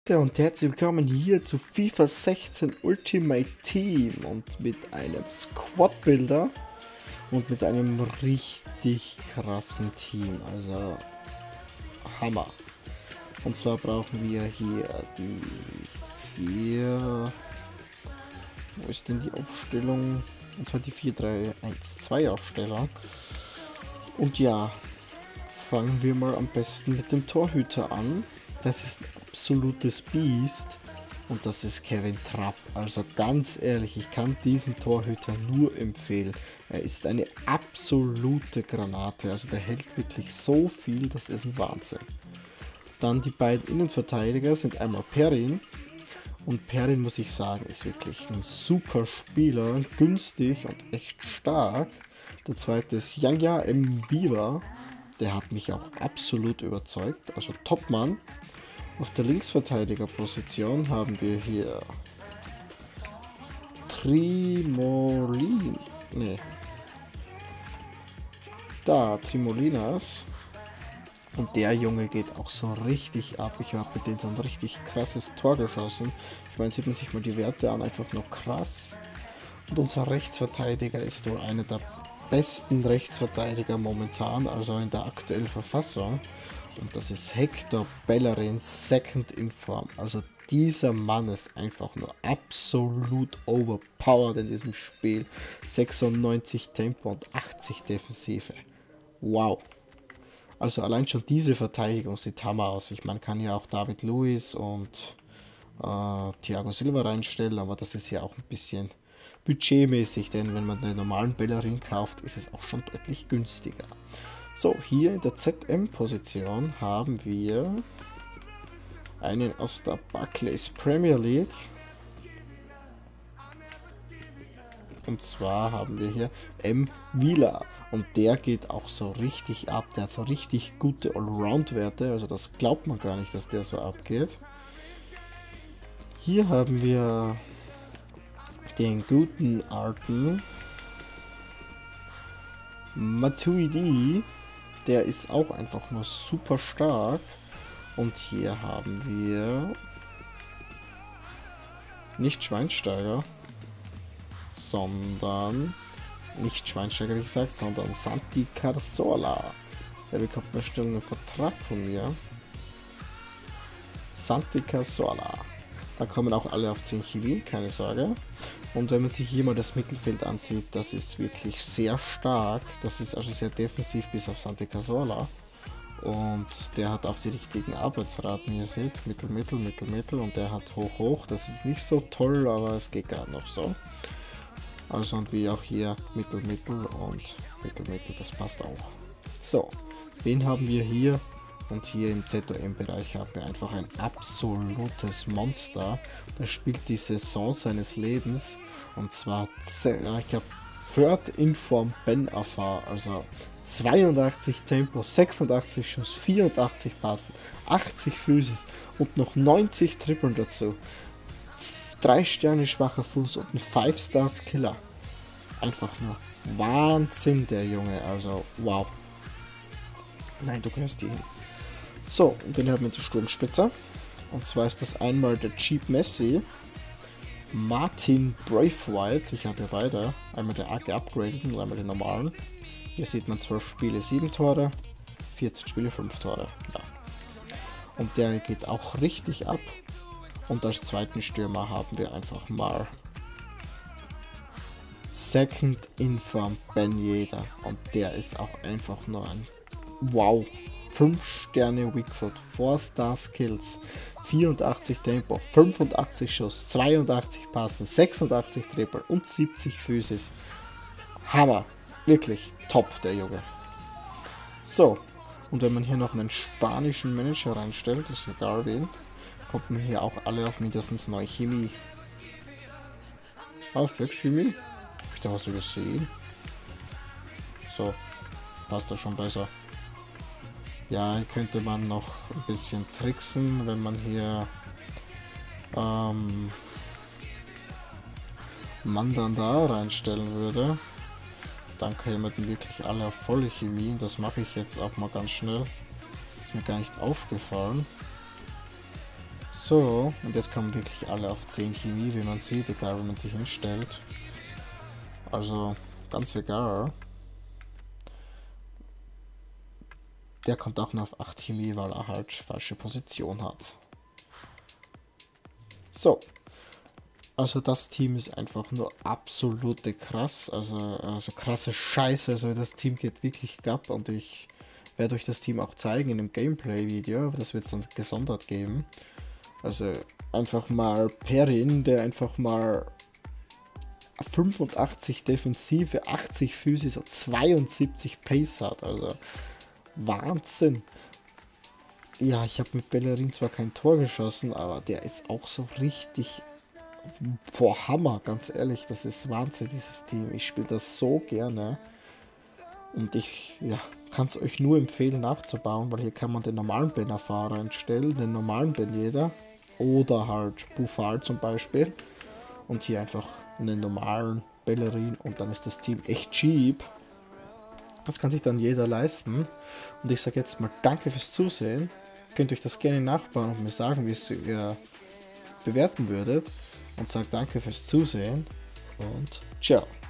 Leute und herzlich willkommen hier zu FIFA 16 Ultimate Team und mit einem Squad Builder und mit einem richtig krassen Team, also Hammer. Und zwar brauchen wir hier die 4, wo ist denn die Aufstellung? Und zwar die 4-3-1-2 Aufstellung. Und ja, fangen wir mal am besten mit dem Torhüter an. Das ist ein absolutes Biest und das ist Kevin Trapp. Also ganz ehrlich, ich kann diesen Torhüter nur empfehlen. Er ist eine absolute Granate, also der hält wirklich so viel, das ist ein Wahnsinn. Dann die beiden Innenverteidiger sind einmal Perin. Und Perin, muss ich sagen, ist wirklich ein super Spieler, günstig und echt stark. Der zweite ist Yanya Mbiva. Der hat mich auch absolut überzeugt, also Topmann. Auf der Linksverteidigerposition haben wir hier Trimolinas. Und der Junge geht auch so richtig ab. Ich habe mit denen so ein richtig krasses Tor geschossen. Ich meine, sieht man sich mal die Werte an, einfach nur krass. Und unser Rechtsverteidiger ist wohl einer der besten Rechtsverteidiger momentan, also in der aktuellen Verfassung. Und das ist Hector Bellerin, second in Form. Also dieser Mann ist einfach nur absolut overpowered in diesem Spiel. 96 Tempo und 80 Defensive. Wow. Also allein schon diese Verteidigung sieht Hammer aus. Ich meine, kann ja auch David Luiz und Thiago Silva reinstellen, aber das ist ja auch ein bisschen budgetmäßig, denn wenn man den normalen Bellerin kauft, ist es auch schon deutlich günstiger. So, hier in der ZM-Position haben wir einen aus der Barclays Premier League. Und zwar haben wir hier M. Wieler. Und der geht auch so richtig ab. Der hat so richtig gute Allround-Werte. Also das glaubt man gar nicht, dass der so abgeht. Hier haben wir den guten Arten Matuidi. Der ist auch einfach nur super stark. Und hier haben wir nicht Schweinsteiger, sondern nicht Schweinsteiger, wie gesagt, sondern Santi Cazorla. Der bekommt eine Stellung einen Vertrag von mir. Santi Cazorla. Da kommen auch alle auf 10 Chemie, keine Sorge. Und wenn man sich hier mal das Mittelfeld ansieht, das ist wirklich sehr stark. Das ist also sehr defensiv bis auf Santi Cazorla. Und der hat auch die richtigen Arbeitsraten, ihr seht, Mittel, Mittel, Mittel, Mittel. Und der hat hoch, hoch. Das ist nicht so toll, aber es geht gerade noch so. Also und wie auch hier Mittel, Mittel und Mittel, Mittel, das passt auch. So, wen haben wir hier? Und hier im ZOM-Bereich haben wir einfach ein absolutes Monster. Der spielt die Saison seines Lebens. Und zwar, ich glaube, Third in Form Ben Afar. Also 82 Tempo, 86 Schuss, 84 Passen, 80 Physis und noch 90 Trippeln dazu. 3 Sterne schwacher Fuß und ein 5-Stars Killer. Einfach nur Wahnsinn, der Junge. Also, wow. Nein, du gehörst hier hin. So, und den haben wir die Sturmspitze. Und zwar ist das einmal der Cheap Messi, Martin Braithwaite. Ich habe hier beide. Einmal der geupgradeten und einmal den normalen. Hier sieht man 12 Spiele, 7 Tore, 14 Spiele, 5 Tore. Ja. Und der geht auch richtig ab. Und als zweiten Stürmer haben wir einfach mal Second in Form Ben Yedder. Und der ist auch einfach nur ein Wow. 5 Sterne Weakfoot, 4 Star Skills, 84 Tempo, 85 Schuss, 82 Passen, 86 Triple und 70 Physis. Hammer. Wirklich top, der Junge. So, und wenn man hier noch einen spanischen Manager reinstellt, das ist egal wen, kommt man hier auch alle auf mindestens 9 Chemie. Ah, 6 Chemie? Hab ich da was übersehen? So, passt das schon besser. Ja, hier könnte man noch ein bisschen tricksen, wenn man hier Mandanda reinstellen würde. Dann kämen wirklich alle auf volle Chemie. Das mache ich jetzt auch mal ganz schnell. Ist mir gar nicht aufgefallen. So, und jetzt kommen wirklich alle auf 10 Chemie, wie man sieht, egal wie man die hinstellt. Also, ganz egal. Der kommt auch nur auf 8 Chemie, weil er halt falsche Position hat. So. Also das Team ist einfach nur absolute krass, also krasse Scheiße, also das Team geht wirklich ab und ich werde euch das Team auch zeigen in einem Gameplay-Video, aber das wird es dann gesondert geben. Also einfach mal Perrin, der einfach mal 85 Defensive, 80 Physis und 72 Pace hat, also Wahnsinn. Ja, ich habe mit Bellerin zwar kein Tor geschossen, aber der ist auch so richtig... Boah, Hammer, ganz ehrlich, das ist Wahnsinn, dieses Team. Ich spiele das so gerne und ich kann es euch nur empfehlen nachzubauen, weil hier kann man den normalen Bannerfahrer einstellen, den normalen Benjeder oder halt Bufal zum Beispiel und hier einfach einen normalen Bellerin und dann ist das Team echt cheap. Das kann sich dann jeder leisten und ich sage jetzt mal danke fürs Zusehen. Könnt euch das gerne nachbauen und mir sagen, wie es ihr bewerten würdet. Und sage danke fürs Zusehen und ciao.